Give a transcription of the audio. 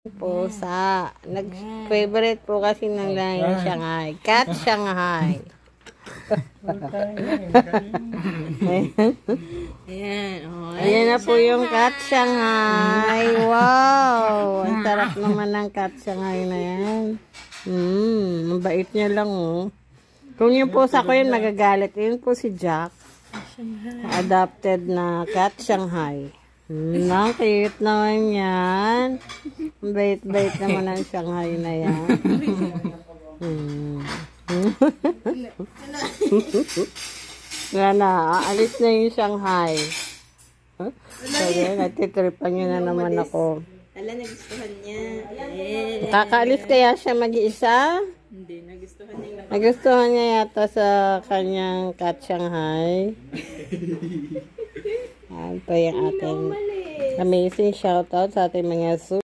Pusa. Nag-favorite po kasi ng laing Shanghai. Cat Shanghai. Ayan. Oh, Ayan na po yung cat Shanghai. Wow! Ang sarap naman ng cat Shanghai na yan. Mabait niya lang oh. Kung yung pusa ko yun, magagalit. Yun po si Jack. Adopted na cat Shanghai. Ang cute naman yan. Bait-bait naman ang Shanghai na yan. Nga na, aalis na yung Shanghai. Huh? Sorry, natitripan niya na naman ako. Ala, nagustuhan niya. Kakaalis kaya siya mag-iisa? Hindi, nagustuhan niya. Nagustuhan niya yata sa kanyang cat Shanghai. Yan po yung ating amazing shoutout sa ating mga